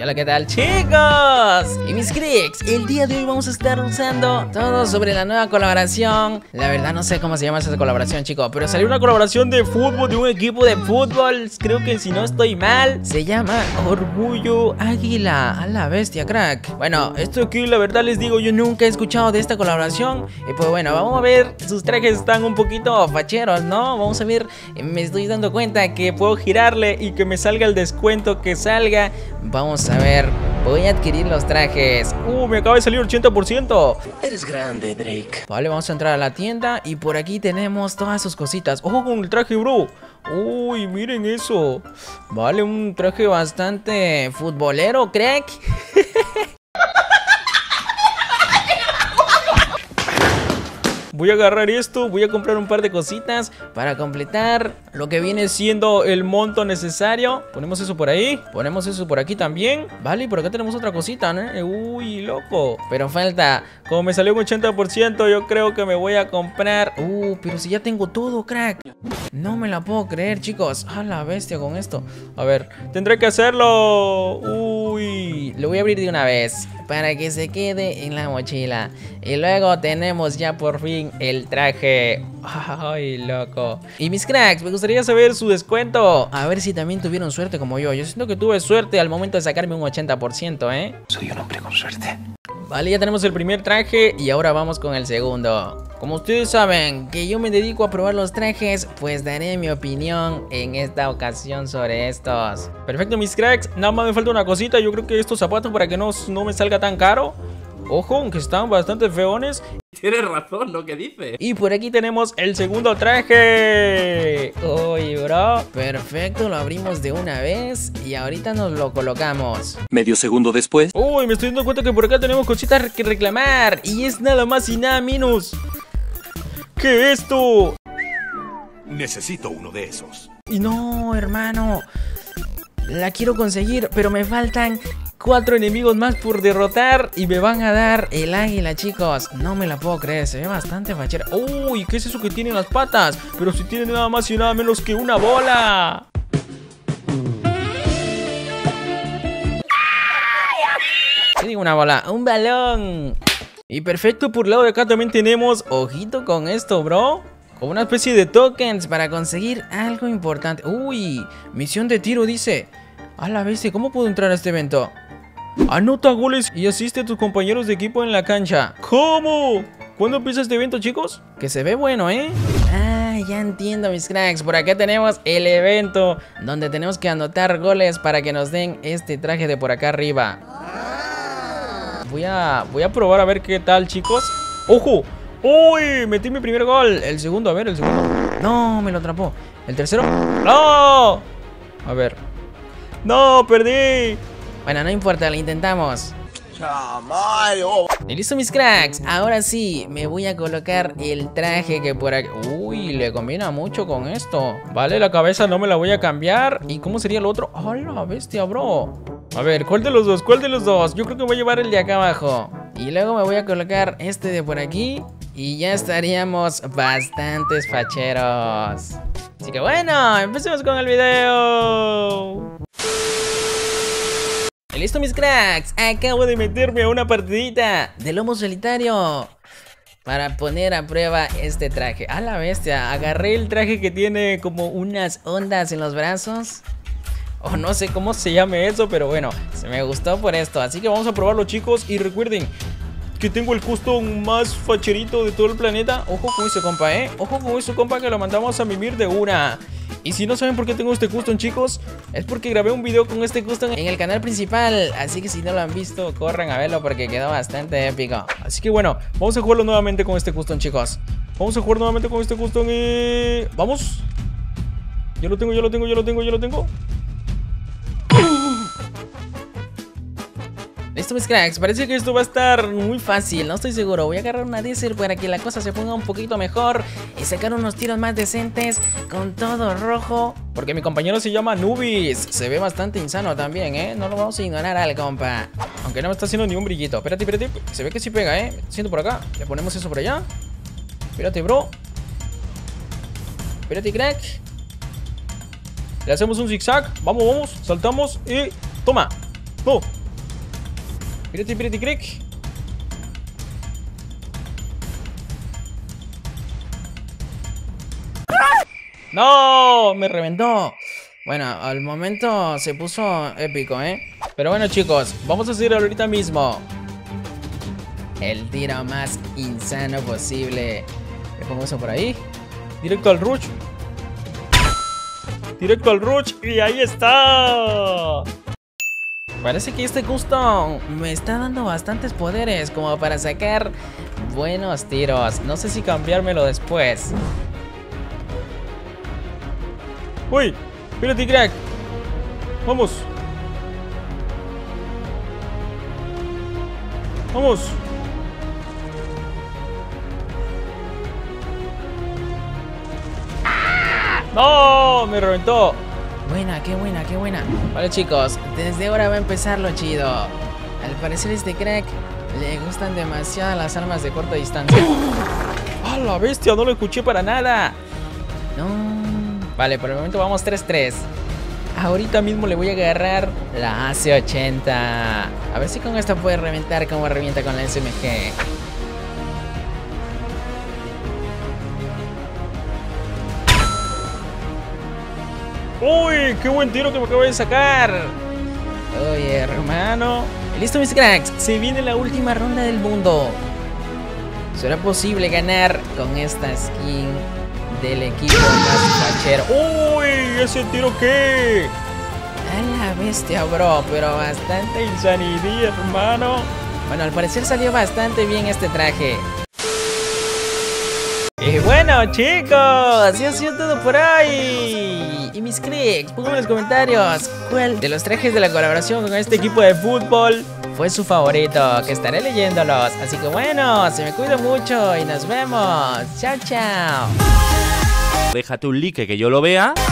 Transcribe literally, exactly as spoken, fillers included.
Hola, ¿qué tal, chicos? Y mis cricks, el día de hoy vamos a estar usando todo sobre la nueva colaboración. La verdad no sé cómo se llama esa colaboración, chicos, pero salió una colaboración de fútbol, de un equipo de fútbol. Creo que si no estoy mal, se llama Orgullo Águila. A la bestia, crack. Bueno, esto aquí la verdad les digo, yo nunca he escuchado de esta colaboración. Y pues bueno, vamos a ver, sus trajes están un poquito facheros, ¿no? Vamos a ver, me estoy dando cuenta que puedo girarle y que me salga el descuento que salga. Vamos a ver, voy a adquirir los trajes. Uh, me acaba de salir ochenta por ciento. Eres grande, Drake. Vale, vamos a entrar a la tienda y por aquí tenemos todas sus cositas. Ojo con el traje, bro. Uy, miren eso. Vale, un traje bastante futbolero, crack. Voy a agarrar esto, voy a comprar un par de cositas para completar lo que viene siendo el monto necesario. Ponemos eso por ahí, ponemos eso por aquí también. Vale, y por acá tenemos otra cosita, ¿no? Uy, loco. Pero falta, como me salió un ochenta por ciento, yo creo que me voy a comprar. Uh, pero si ya tengo todo, crack. No me la puedo creer, chicos. A la bestia con esto. A ver, tendré que hacerlo. Uy, lo voy a abrir de una vez para que se quede en la mochila. Y luego tenemos ya por fin el traje. Ay, loco. Y mis cracks, me gustaría saber su descuento. A ver si también tuvieron suerte como yo. Yo siento que tuve suerte al momento de sacarme un ochenta por ciento, ¿eh? Soy un hombre con suerte. Vale, ya tenemos el primer traje y ahora vamos con el segundo. Como ustedes saben que yo me dedico a probar los trajes, pues daré mi opinión en esta ocasión sobre estos. Perfecto, mis cracks, nada más me falta una cosita. Yo creo que estos zapatos, para que no, no me salga tan caro. Ojo, aunque están bastante feones. Tienes razón lo que dices. Y por aquí tenemos el segundo traje. Uy, bro. Perfecto, lo abrimos de una vez y ahorita nos lo colocamos. Medio segundo después. Uy, me estoy dando cuenta que por acá tenemos cositas que reclamar. Y es nada más y nada menos que esto. Necesito uno de esos. Y no, hermano, la quiero conseguir, pero me faltan cuatro enemigos más por derrotar y me van a dar el águila, chicos. No me la puedo creer, se ve bastante fachera. Uy, ¿qué es eso que tiene en las patas? Pero si tiene nada más y nada menos que una bola. ¿Qué digo una bola? Un balón. Y perfecto, por el lado de acá también tenemos, ojito con esto, bro, como una especie de tokens para conseguir algo importante. Uy, misión de tiro dice. A la bestia, ¿cómo puedo entrar a este evento? Anota goles y asiste a tus compañeros de equipo en la cancha. ¿Cómo? ¿Cuándo empieza este evento, chicos? Que se ve bueno, ¿eh? Ah, ya entiendo, mis cracks. Por acá tenemos el evento donde tenemos que anotar goles para que nos den este traje de por acá arriba. Voy a, voy a probar a ver qué tal, chicos. ¡Ojo! ¡Uy! Metí mi primer gol. El segundo, a ver, el segundo. No, me lo atrapó. ¿El tercero? ¡No! A ver. ¡No! ¡Perdí! Bueno, no importa, lo intentamos. Y listo, mis cracks. Ahora sí, me voy a colocar el traje que por aquí. Uy, le combina mucho con esto. Vale, la cabeza no me la voy a cambiar. ¿Y cómo sería el otro? ¡Oh, la bestia, bro! A ver, ¿cuál de los dos? ¿Cuál de los dos? Yo creo que voy a llevar el de acá abajo. Y luego me voy a colocar este de por aquí. Y ya estaríamos bastantes facheros. Así que bueno, empecemos con el video. Y listo, mis cracks, acabo de meterme a una partidita de lomo solitario para poner a prueba este traje. A la bestia, agarré el traje que tiene como unas ondas en los brazos. O no sé cómo se llame eso, pero bueno, se me gustó por esto. Así que vamos a probarlo, chicos. Y recuerden que tengo el custom más facherito de todo el planeta. Ojo con ese compa, eh. Ojo con ese compa que lo mandamos a mimir de una. Y si no saben por qué tengo este custom, chicos, es porque grabé un video con este custom en el canal principal. Así que si no lo han visto, corran a verlo porque quedó bastante épico. Así que bueno, vamos a jugarlo nuevamente con este custom, chicos. Vamos a jugar nuevamente con este custom y... ¡vamos! Yo lo tengo, yo lo tengo, yo lo tengo, yo lo tengo. Listo, mis cracks, parece que esto va a estar muy fácil, no estoy seguro. Voy a agarrar una Desert para que la cosa se ponga un poquito mejor y sacar unos tiros más decentes con todo rojo, porque mi compañero se llama Nubis. Se ve bastante insano también, ¿eh? No lo vamos a ignorar al compa, aunque no me está haciendo ni un brillito. Espérate, espérate, se ve que sí pega, ¿eh? Me está haciendo por acá, le ponemos eso por allá. Espérate, bro. Espérate, crack. Le hacemos un zigzag, vamos, vamos, saltamos y... ¡toma! ¡Oh! Piriti, piriti, crick. ¡No! Me reventó. Bueno, al momento se puso épico, ¿eh? Pero bueno, chicos, vamos a hacer ahorita mismo el tiro más insano posible. Le pongo eso por ahí. Directo al rush. Directo al rush. Y ahí está. Parece que este custom me está dando bastantes poderes como para sacar buenos tiros. No sé si cambiármelo después. Uy, espérate, crack. Vamos. Vamos. ¡No! Me reventó. Buena, qué buena, qué buena. Vale, chicos, desde ahora va a empezar lo chido. Al parecer este crack le gustan demasiado las armas de corta distancia. ¡Ah, la bestia! No lo escuché para nada. No. Vale, por el momento vamos tres tres. Ahorita mismo le voy a agarrar la A C ochenta. A ver si con esta puede reventar como revienta con la S M G. ¡Uy! ¡Qué buen tiro que me acabo de sacar! Oye, hermano. Listo, mis cracks. Se viene la última ronda del mundo. ¿Será posible ganar con esta skin del equipo más fachero? ¡Uy! ¿Ese tiro qué? A la bestia, bro. Pero bastante insanidad, hermano. Bueno, al parecer salió bastante bien este traje. Y bueno, chicos, así ha sido todo por hoy. Y mis cracks, pónganme en los comentarios cuál de los trajes de la colaboración con este equipo de fútbol fue su favorito, que estaré leyéndolos. Así que bueno, se me cuida mucho y nos vemos. Chao, chao. Déjate un like que yo lo vea.